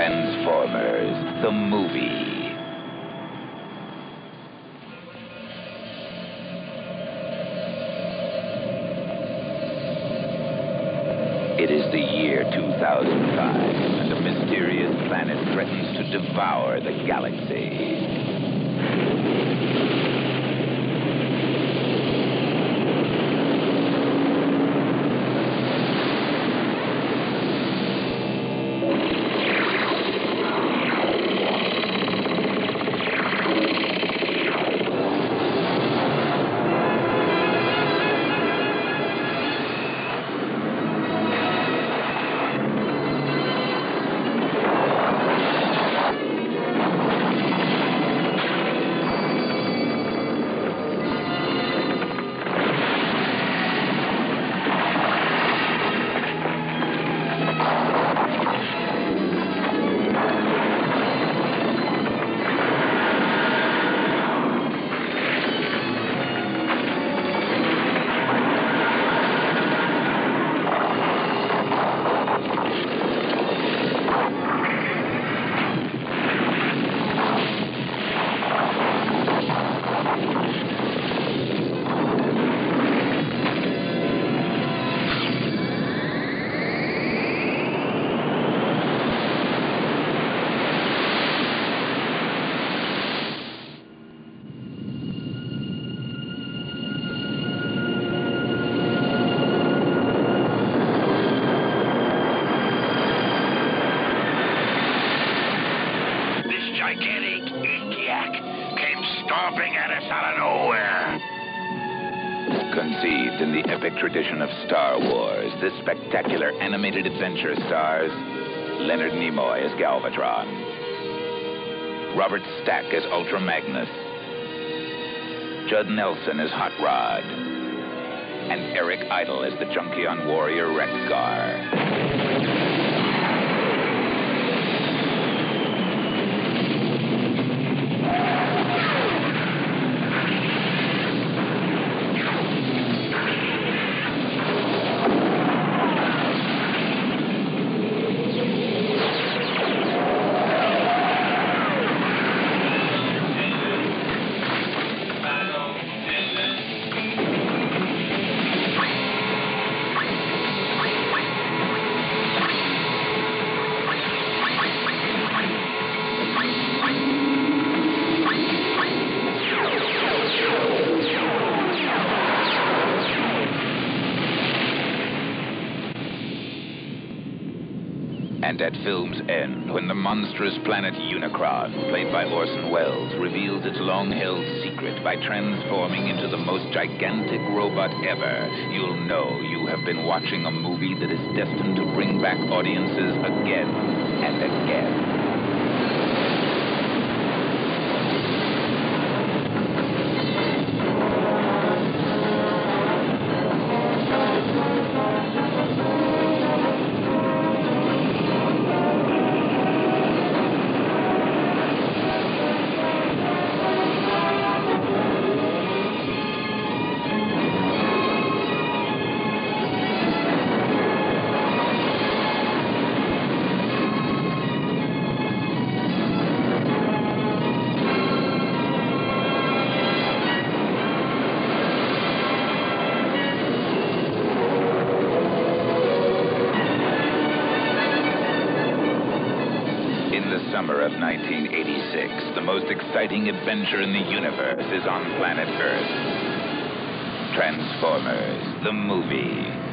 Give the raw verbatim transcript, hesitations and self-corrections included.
Transformers, the movie. It is the year two thousand five, and a mysterious planet threatens to devour the galaxy. Gigantic Inkiak came stomping at us out of nowhere. Conceived in the epic tradition of Star Wars, this spectacular animated adventure stars Leonard Nimoy as Galvatron, Robert Stack as Ultra Magnus, Judd Nelson as Hot Rod, and Eric Idle as the Junkion warrior Wreck-Gar. And at film's end, when the monstrous planet Unicron, played by Orson Welles, reveals its long-held secret by transforming into the most gigantic robot ever, you'll know you have been watching a movie that is destined to bring back audiences again and again. Summer of nineteen eighty-six, the most exciting adventure in the universe is on planet Earth. Transformers, the movie.